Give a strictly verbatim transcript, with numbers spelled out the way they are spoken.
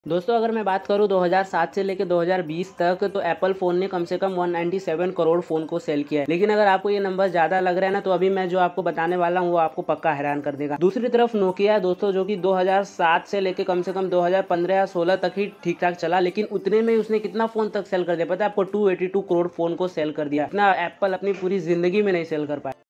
दोस्तों अगर मैं बात करूं दो हज़ार सात से लेकर दो हज़ार बीस तक तो एप्पल फोन ने कम से कम एक सौ सत्तानवे करोड़ फोन को सेल किया है। लेकिन अगर आपको ये नंबर ज्यादा लग रहा है ना, तो अभी मैं जो आपको बताने वाला हूँ वो आपको पक्का हैरान कर देगा। दूसरी तरफ नोकिया दोस्तों, जो कि दो हज़ार सात से लेकर कम से कम दो हज़ार पंद्रह या सोलह तक ही ठीक ठाक चला, लेकिन उतने में उसने कितना फोन तक सेल कर दिया पता है आपको? दो सौ बयासी करोड़ फोन को सेल कर दिया। इतना एप्पल अपनी पूरी जिंदगी में नहीं सेल कर पाया।